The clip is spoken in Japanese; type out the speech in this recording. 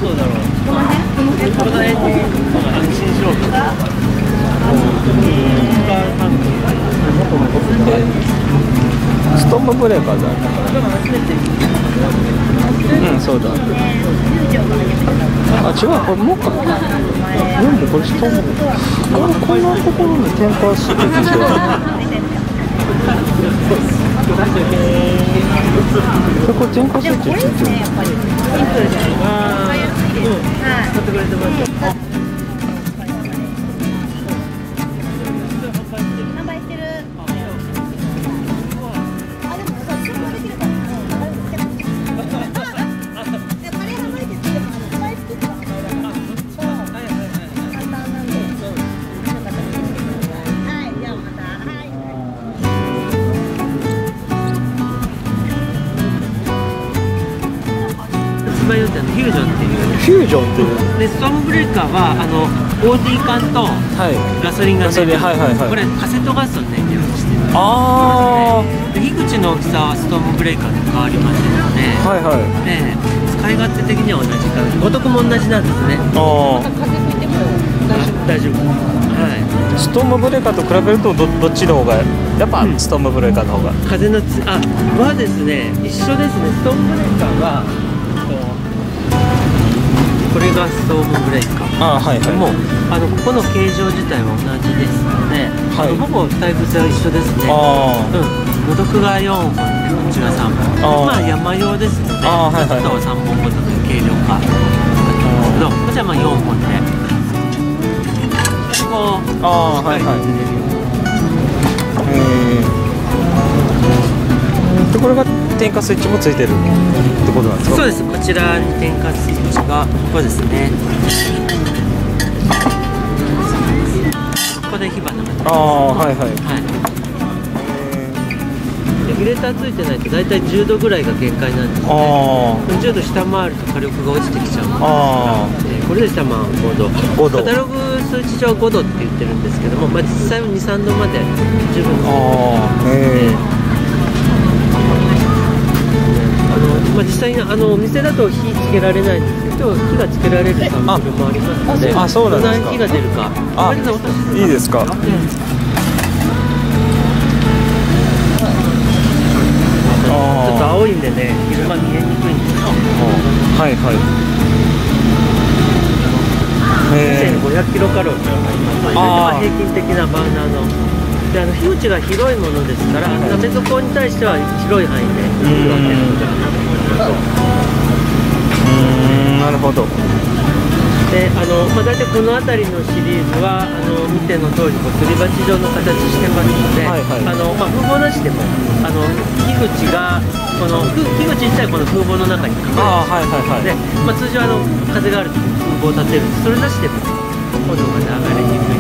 どうだろう。この辺に安心しろと。 ストームブレーカーだ。うん、そうだ。あ、違う、これもうか。でもこれストーム。こんなところに転換するんですよ。これ転換スイッチついてる。 フュージョンっていう。 フュージョンっていう。 で、ストームブレーカーはOD 缶とガソリンが出てる。これカセットガスを燃料にしてる。 ああ。 で、火口の大きさはストームブレーカーと変わりませんので、で、使い勝手的には同じかな。五徳も同じなんですね。 ああ。 大丈夫。はい。 ストームブレーカーと比べるとどっちの方がやっぱストームブレーカーの方が。 風のはですね、一緒ですね。ストームブレーカーはこれがストームブレーカー。もうここの形状自体は同じですので、ほぼタイプ性は一緒ですね。五徳が4本でこっちが3本。まあ山用ですので、あとは3本ごとという軽量化なんですけど、こっちはまあ4本で。こうしっかり出れるように。 これが点火スイッチもついてるってことなんですか？ そうです。こちらに点火スイッチがここですね。ここで火花が出ます。レギュレーターついてないと大体10度ぐらいが限界なんですね。10度下回ると火力が落ちてきちゃうんですが、これで下回る5度。カタログ数値上5度って言ってるんですけども、まあ、実際は2、3度まで十分まあ、実際にお店だと火つけられないんですけど、火がつけられるサンプルもありますので、どんな火が出るか。 いいですか？ちょっと青いんでね、昼間見えにくいんですよ。2500キロカロリー。平均的なバーナーの。で、火口が広いものですから、鍋底に対しては広い範囲で火が出ることができます。 なるほど。 で、まあ、大体この辺りのシリーズは見ての通りすり鉢状の形してますので、まあ、風防なしでも火口が火口自体この風防の中に隠れてますので、まあ、通常風があると風防を立てるんです。それなしでも炎が流れにくい。